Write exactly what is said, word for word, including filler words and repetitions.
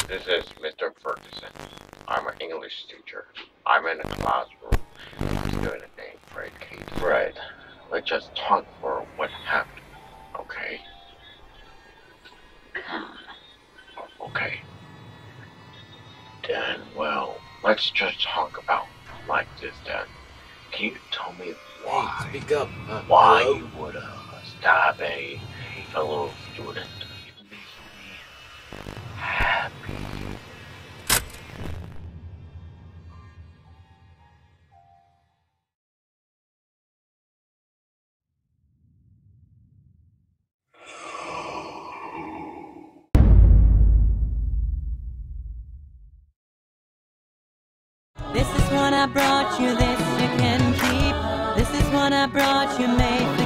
This is Mister Ferguson. I'm an English teacher. I'm in a classroom. Doing a name for a kid. Right. Let's just talk for what happened. Okay. Okay. Then, well, let's just talk about like this then. Can you tell me why? Hey, speak up. Uh, why hello? you would uh, stab a fellow student? It makes me happy. This is what I brought you, this you can keep. This is what I brought you, made